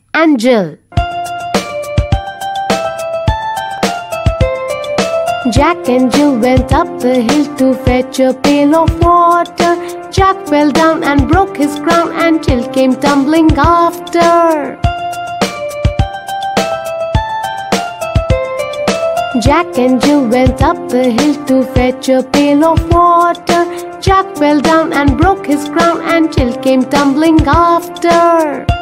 and Jill. Jack and Jill went up the hill to fetch a pail of water. Jack fell down and broke his crown, and Jill came tumbling after. Jack and Jill went up the hill to fetch a pail of water. Jack fell down and broke his crown, and Jill came tumbling after.